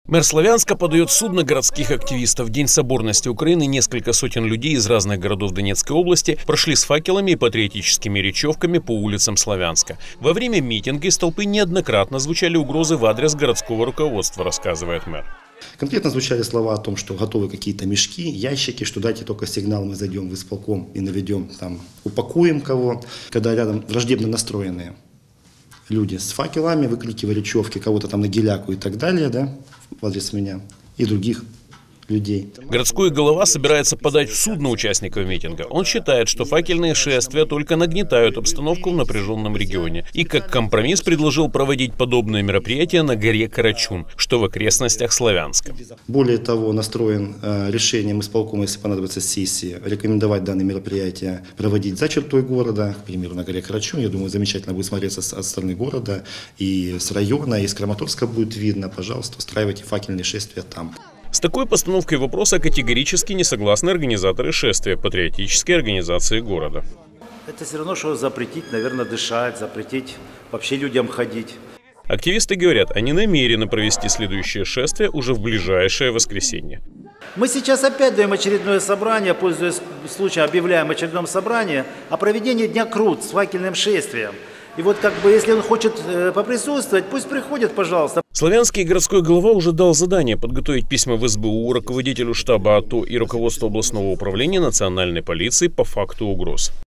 Мэр Славянска подает в суд на городских активистов. В День соборности Украины несколько сотен людей из разных городов Донецкой области прошли с факелами и патриотическими речевками по улицам Славянска. Во время митинга из толпы неоднократно звучали угрозы в адрес городского руководства, рассказывает мэр. Конкретно звучали слова о том, что готовы какие-то мешки, ящики, что дайте только сигнал, мы зайдем в исполком и наведем, там, упакуем кого. Когда рядом враждебно настроенные люди с факелами, выкрикивая речевки, кого-то там на геляку и так далее, да, в адрес меня и других людей. Городской голова собирается подать в суд на участников митинга. Он считает, что факельные шествия только нагнетают обстановку в напряженном регионе. И как компромисс предложил проводить подобные мероприятия на горе Карачун, что в окрестностях Славянска. Более того, настроен решением исполкома, если понадобится сессии, рекомендовать данные мероприятия проводить за чертой города, к примеру, на горе Карачун. Я думаю, замечательно будет смотреться от стороны города, и с района, и с Краматорска будет видно. Пожалуйста, устраивайте факельные шествия там. С такой постановкой вопроса категорически не согласны организаторы шествия патриотической организации города. Это все равно, что запретить, наверное, дышать, запретить вообще людям ходить. Активисты говорят, они намерены провести следующее шествие уже в ближайшее воскресенье. Мы сейчас опять даем очередное собрание, пользуясь случаем, объявляем очередное собрание о проведении Дня Крут с факельным шествием. И вот как бы, если он хочет поприсутствовать, пусть приходит, пожалуйста. Славянский городской глава уже дал задание подготовить письма в СБУ руководителю штаба АТО и руководству областного управления национальной полиции по факту угроз.